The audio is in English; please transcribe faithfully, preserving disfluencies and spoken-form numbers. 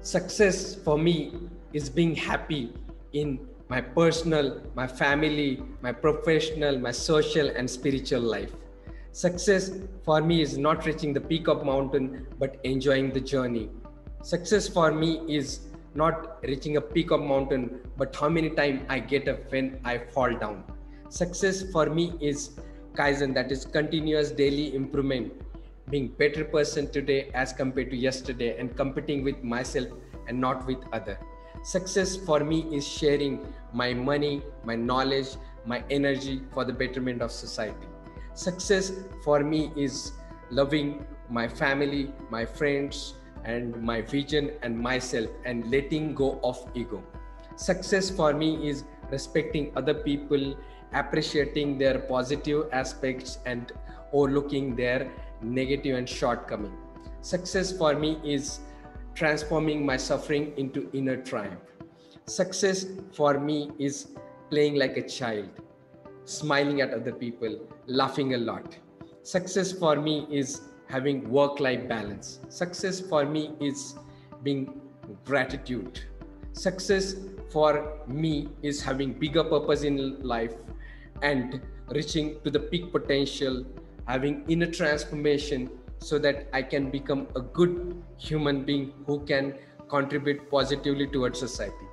Success for me is being happy in my personal, my family, my professional, my social and spiritual life. Success for me is not reaching the peak of mountain, but enjoying the journey. Success for me is not reaching a peak of mountain, but how many times I get up when I fall down. Success for me is Kaizen, that is continuous daily improvement, being better person today as compared to yesterday and competing with myself and not with other. Success for me is sharing my money, my knowledge, my energy for the betterment of society. Success for me is loving my family, my friends, and my vision and myself, and letting go of ego. Success for me is respecting other people, appreciating their positive aspects and overlooking their negative and shortcoming. Success for me is transforming my suffering into inner triumph. Success for me is playing like a child, smiling at other people, laughing a lot. Success for me is having work life balance. Success for me is being gratitude. Success for me is having bigger purpose in life and reaching to the peak potential, having inner transformation so that I can become a good human being who can contribute positively towards society.